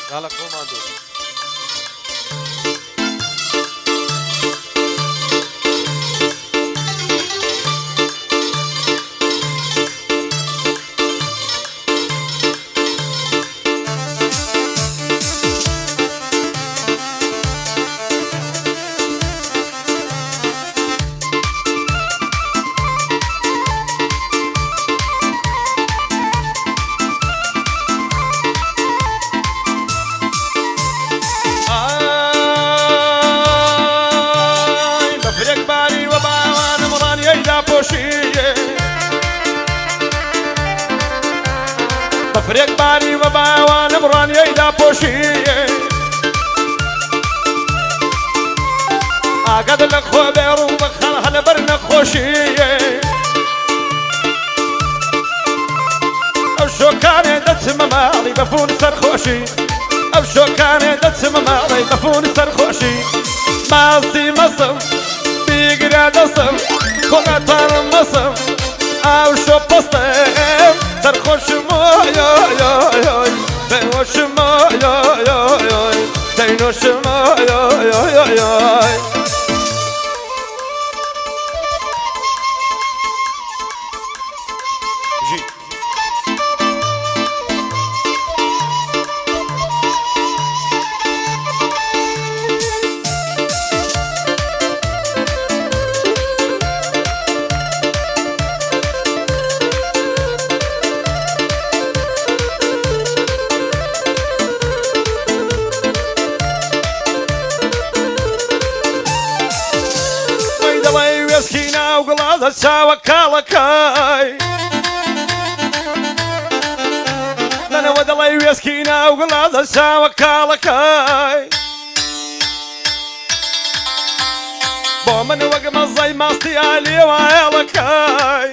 يلا كوماندو بفريق باري وباوان مران يدا بوشي اقعد لك خو بيرو بخل برنك خوشي او شو كان دتم مالي بفون سرخوشي او شو كان دتم مالي بفون سرخوشي ماسي مصم بيقرا دصم كونتر مصم او شو بستم سرخوش ما يا يا يا بنوش ما يا يا يا تينوش ما يا يا يا يا جي Skina uglada sawa kalakai Nana wadalay skina uglada sawa kalakai Boman wagma zay masti ali wa alakai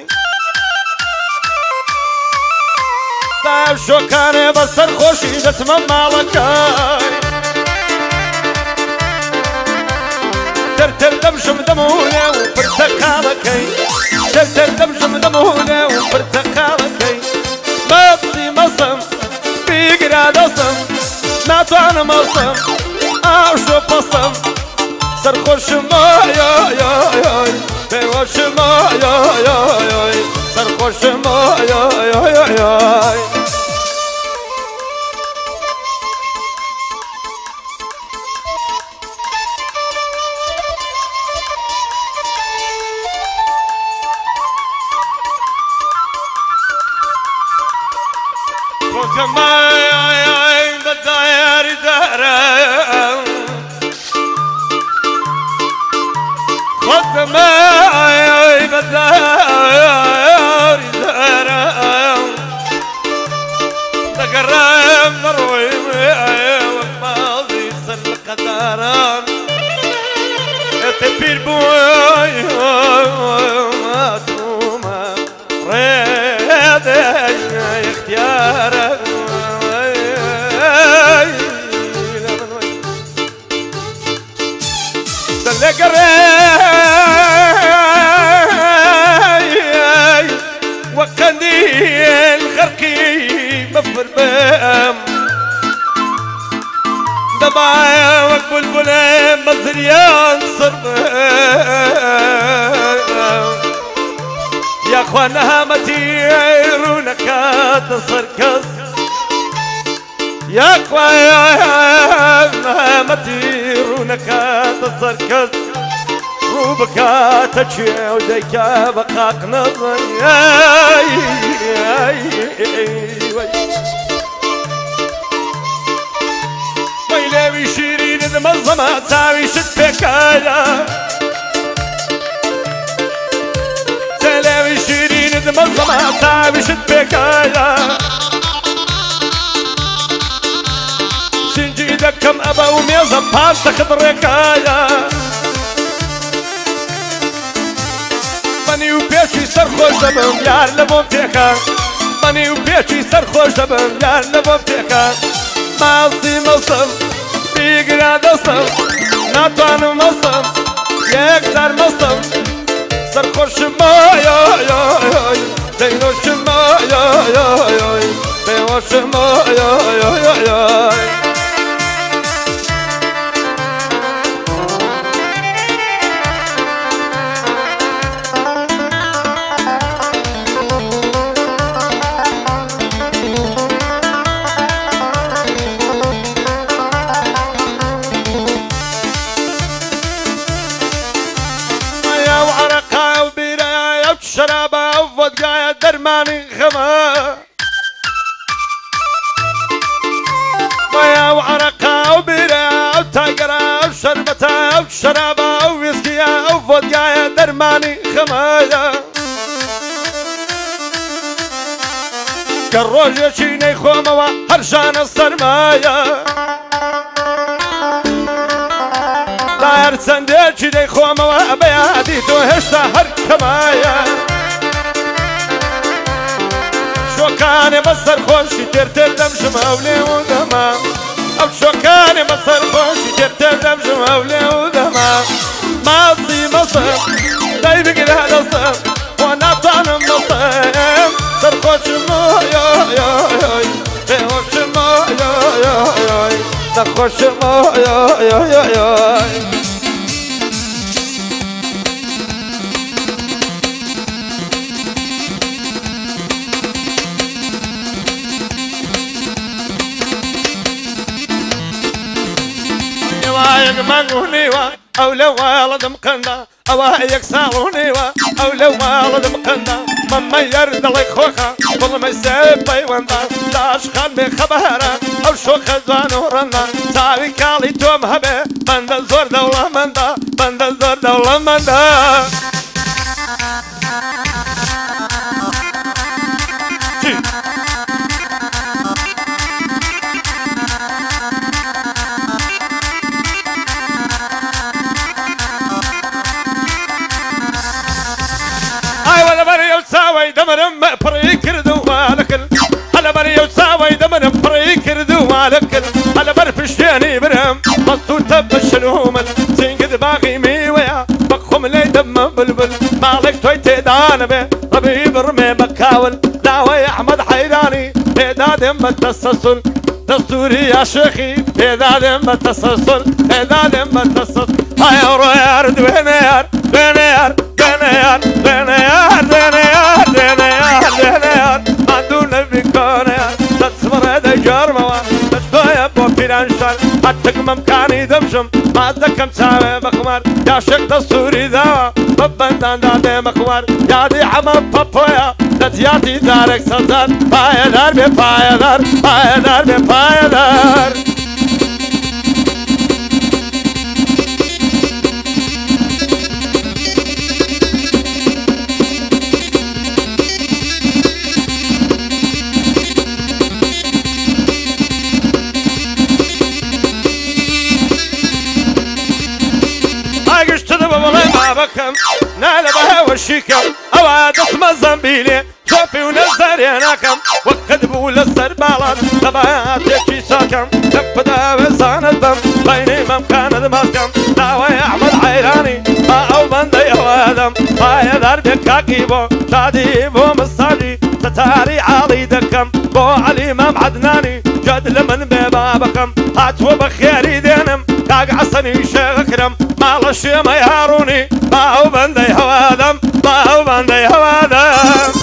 Tav shokane basar khoshi dasma malakai ترتر دمشم دمونه وبرتقالكي ترتر دمشم دمونه وبرتقالكي مصي مصم بيقرا دصم ناتو انا مصم او شو بصم سرخوش ما يا يا يا بيوش ما يا يا يا سرخوش ما يا يا يا يا وكمان بالداير دارم خدماي بالداير دارم تقرب نروي وماضي سن قدران تبير بوي ما توما ريد اختيارك دلقري وقنديل غرقي مفر بام دبايا وقبلبلين مزريان صربام يا اخوانها متيرونك تسركز يا اخوانها متيرونك تسركز روبك تجي وديك بقاك نظر ويلي شيرين المنظمة تساوي شد بكايا سلاوي شيرين المنظمة تساوي شد بكايا سنجيدك كم أبا وميزم بان تاخد ركايا بني وبيشي سرخوش دبم يار لبوم تيكا بني وبيشي سرخوش دبم يار لبوم تيكا ماضي مصم بيقرا دصم ناتوان مصم يكتر مصم سرخوش ما يا يا يا دينوش ما يا يا يا بيوش ما يا يا يا درماني خما ويا وعرقة وبيرة وتاقرة وشربتة وشرابة وويسكية وفودقاية درماني خمايا كالروجة شيني خوموا هرشان السرمايا لا يرسن ديشي دي خوموا بيادي دوهشتا هر خمايا شو كان بصر خوشي ترتر دمش مولي ودما او شو كان بصر خوشي ترتر دمش مولي ودما ماضي مصر دايبك لهذا الصف وانا طعم مصيم صر خوش مو يا يا يا خوش مو يا يا يا خوش مو يا يا يا مانوني او لو ولد مقنا او هيك سالوني او لو ولد مقنا ماما يرد لك خوخا والله ما يسيب بيوندا لاش خان خبهرة او شو خزان ورنا تاوي كالي توم هبه بند زور دولة مندا بند زور دولة مندا دمرم بري كردو مالكل على بري وساوي دمرم بري كردو مالكل على برفشتني برم بصو تبشلهم زين باغي ميويا بقهم لي دم بلبل مالك توي تدان به ربي برمي بكاول داوي احمد حيراني هدادم بالتسلسل دستوري يا شيخي هدادم بالتسلسل هدادم بالتسلسل هاي رويار دوينيار دوينيار دوينيار دوينيار دوينيار دوينيار دوينيار عندونا بيكونيار تصبر هذا جرموا تشبه بوبيرانشان حتى ممكاني دمشم ما اتذكر سامي بخمار يا شيخ دستوري ذا ببندان دادي مخوار يا دي حمام بابويا نتياتي دارك سلطان بايدار ببايدار بايدار ببايدار بكم نال بها وشيكم اواد اسم الزنبيلي شوفي ونزر يناكم وقد بول السربالات طبعات يكي ساكم تبدا بزان الدم بيني ممكان دماسكم داوي احمد حيراني ما او بندي اوادم باي دار بكاكيبو شادي بو مصادي ستاري عالي دكم بو علي مام عدناني جد لمن ببابكم هاتوا بخيري دينم كاق عصني شيخ اكرم مالش ما يهاروني ما هو بندي هوادم ما هو بندي هوادم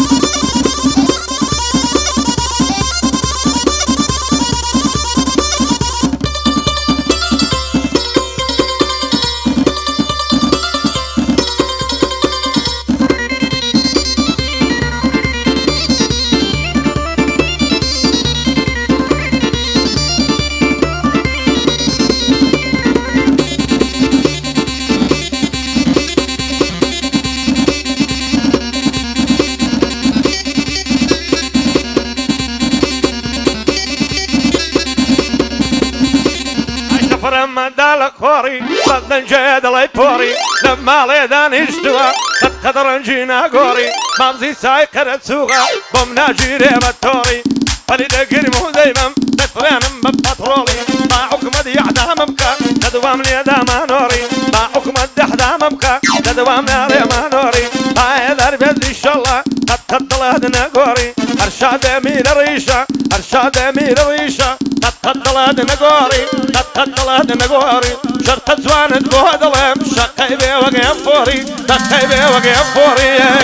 لما دالك خوري صدن جيد لي بوري لما ليدان اشتوى قد قدر جينا قوري مامزي سايقر تسوغا بمنا جيري بطوري فليدا قرمو دايما تترينم ببطرولي ما حكم دي اعداممكا تدوام لي داما نوري ما حكم دي اعداممكا تدوام لي ما نوري هاي دربيد ان شاء الله قد قدل هدنا قوري ارشاد امير الريشة ارشاد امير الريشة قد قدل هدنا قوري قد قدل هدنا قوري شرط زوان بوهدلم شقي بي وقيم فوري شقي بي وقيم فوري